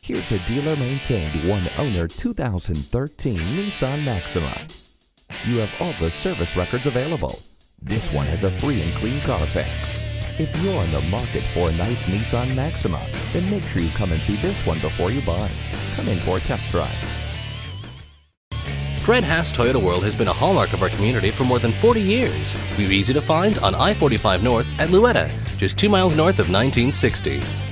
Here's a dealer-maintained one-owner 2013 Nissan Maxima. You have all the service records available. This one has a free and clean Carfax. If you're in the market for a nice Nissan Maxima, then make sure you come and see this one before you buy. Come in for a test drive. Fred Haas Toyota World has been a hallmark of our community for more than 40 years. We're easy to find on I-45 North at Louetta, just 2 miles north of 1960.